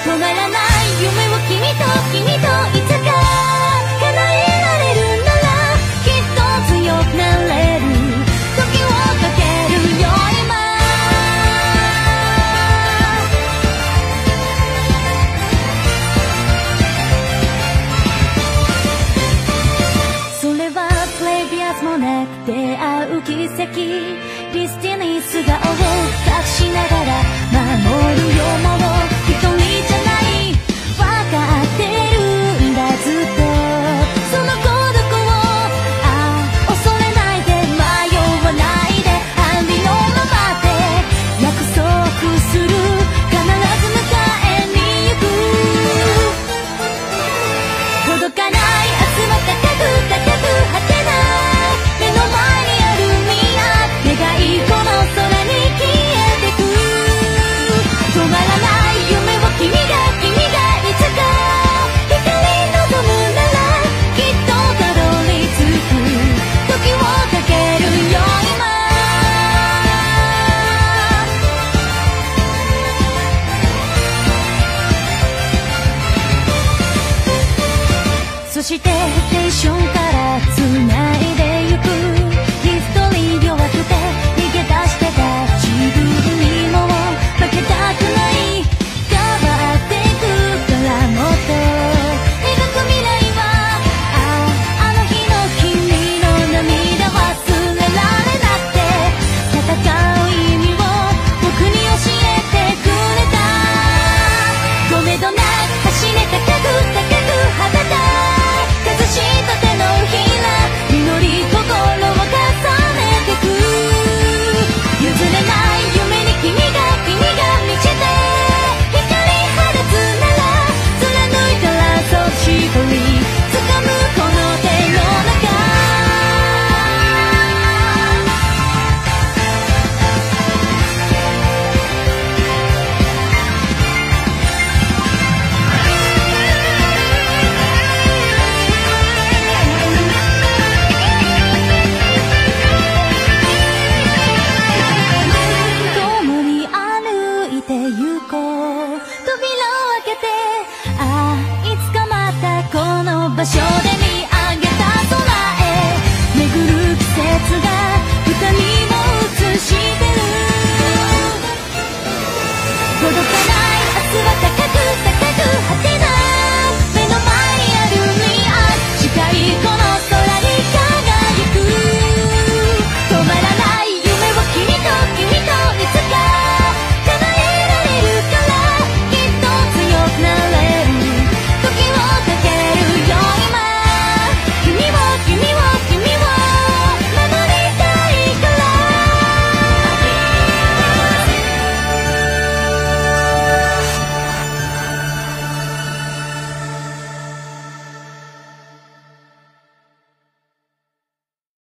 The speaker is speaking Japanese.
止まらない夢を君といつか叶えられるならきっと強くなれる時をかけるよ今それはプレビアスもなく出会う奇跡ディスティニー素顔を隠しながら守るよもう一人じゃない分かってるんだずっとその孤独を恐れないで迷わないでありのままで約束する必ず迎えに行く届かない明日は高く高く果てない目の前にある未来願いこの空に消えてく止まらない夢を君がいつか光望むならきっとたどり着く時をかけるよ今そしてテンション